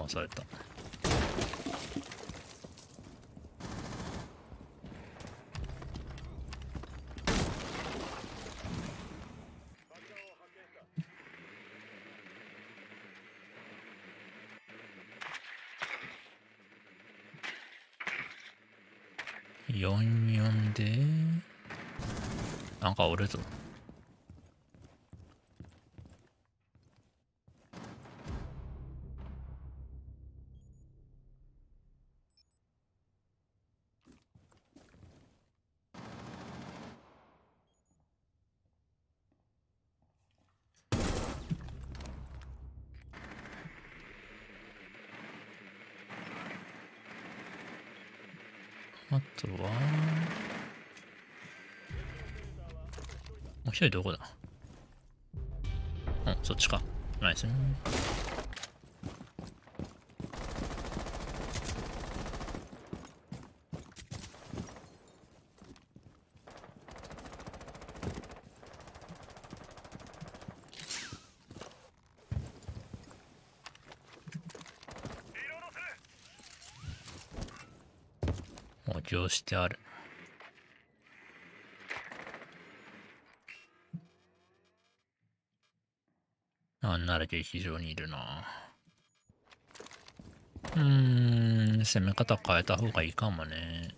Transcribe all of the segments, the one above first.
倒された。44でなんかおるぞ。あとはもう一人どこだ。うん、そっちか。ナイス。補強してある。なんなら劇場にいるな。攻め方変えた方がいいかもね。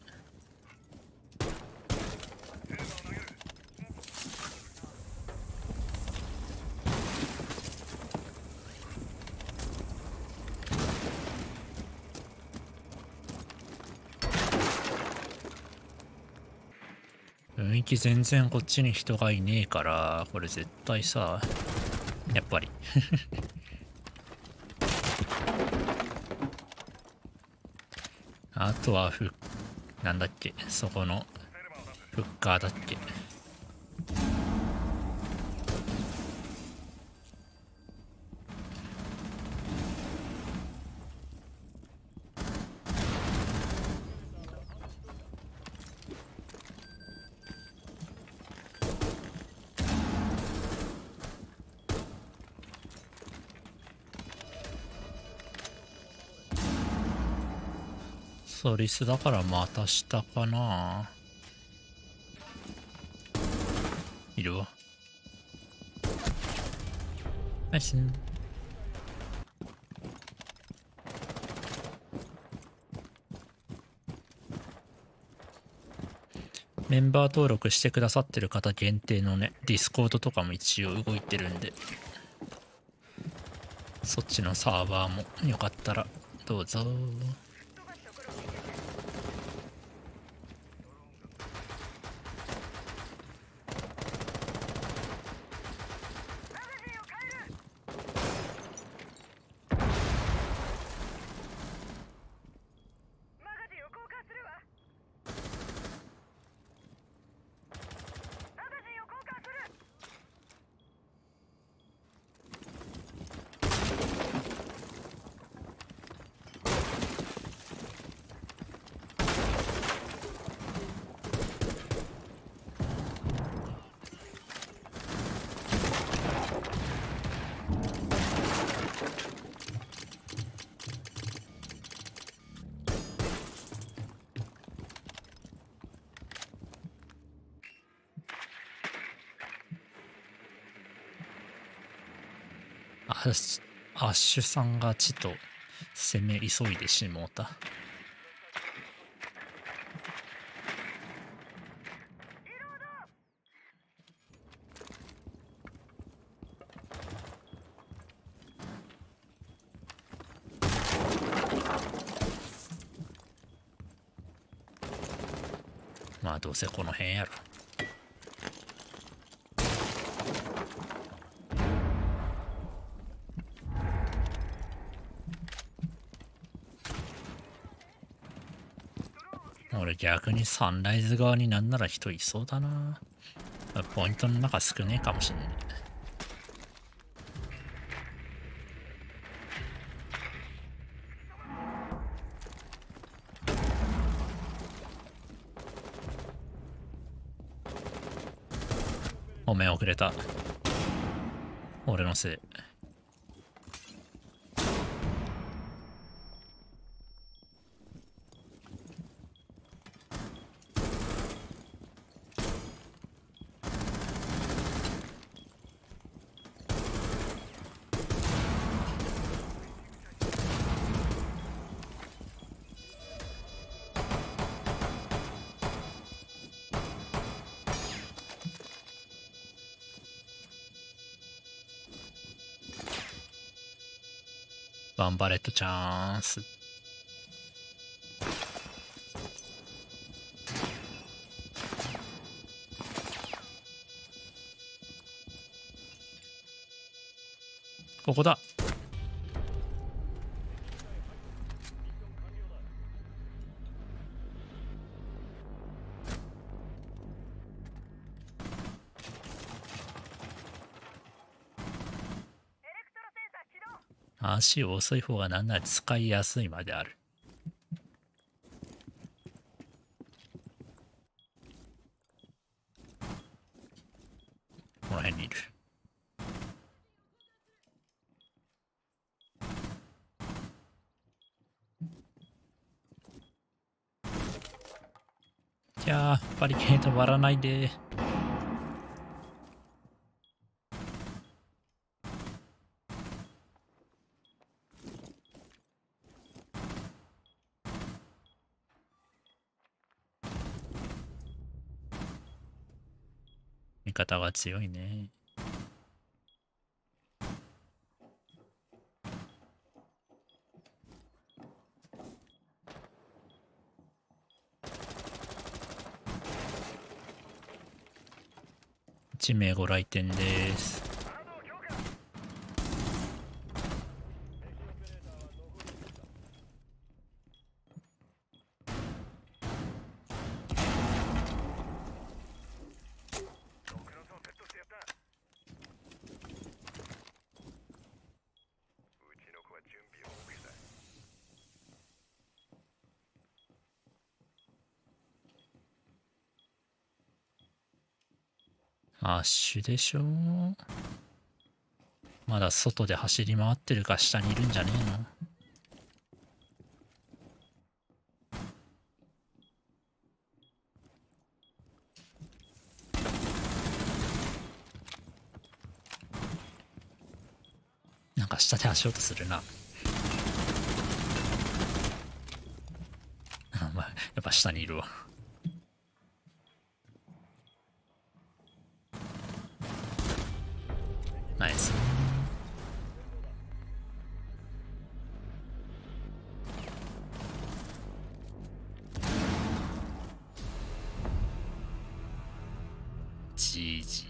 雰囲気全然こっちに人がいねえから、これ絶対さ、やっぱりあとはなんだっけ、そこのフッカーだっけ。ソリスだからまた下かな。いるわ。ナイス。メンバー登録してくださってる方限定のね、ディスコードとかも一応動いてるんで、そっちのサーバーもよかったらどうぞ。アッシュさんがちと攻め急いでしもうた。まあどうせこの辺やろ。俺逆にサンライズ側になんなら人いそうだな。ポイントの中少ねえかもしんねえ。ごめん遅れた。俺のせい。 バンバレットチャンス。ここだ。足遅い方がなんなら使いやすいまである。この辺にいる。いやー、バリケード割らないで。味方が強いね。1名ご来店です。アッシュでしょ。まだ外で走り回ってるか下にいるんじゃねえの。なんか下で足音するな。まあ、やっぱ下にいるわ。ナイス。GG。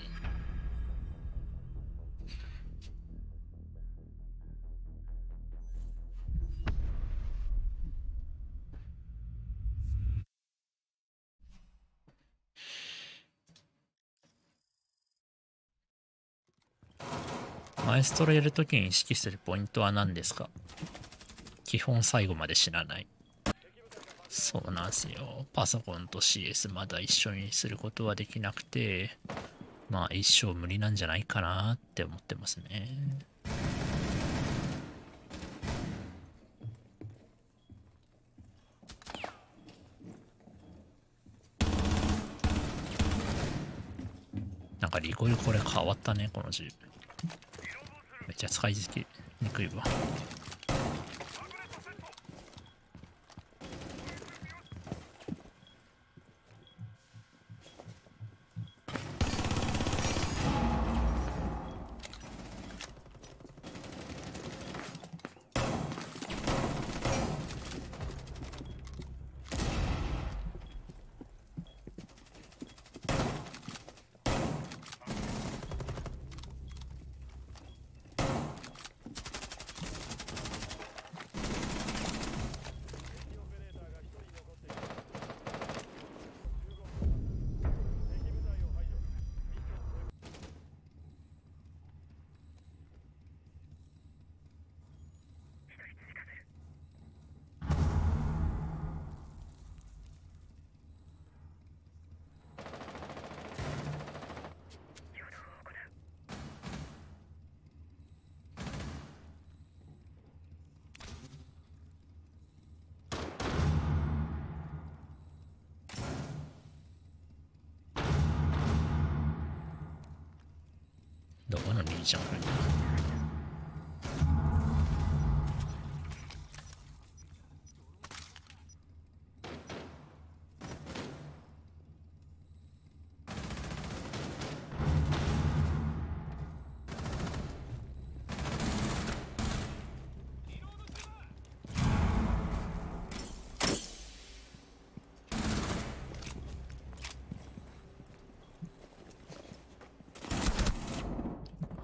マエストロやるときに意識するポイントは何ですか？基本最後まで知らない。そうなんですよ。パソコンと CS まだ一緒にすることはできなくて、まあ一生無理なんじゃないかなって思ってますね。なんかリコイルこれ変わったね、この銃。めっちゃ使いにくいわ。どこの兄ちゃんこれ。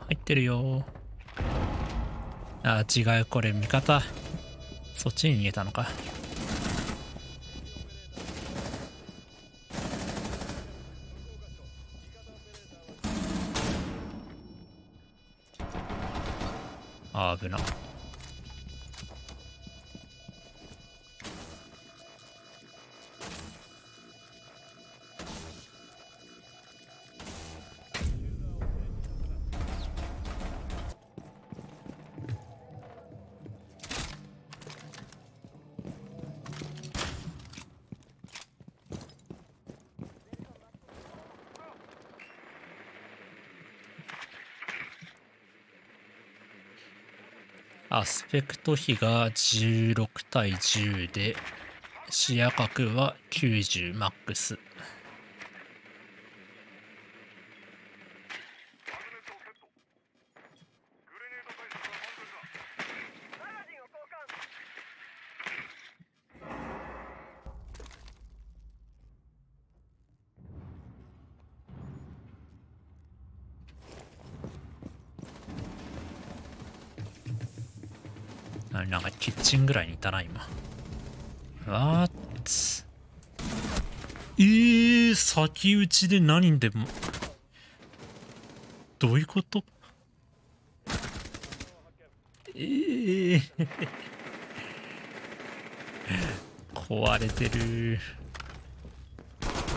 入ってるよ。あ、違う、これ味方。そっちに逃げたのか。あ、危な。アスペクト比が16対10で、視野角は90マックス。なんかキッチンぐらいにいたな今。わーっ先打ちで何でもどういうこと？壊れてる。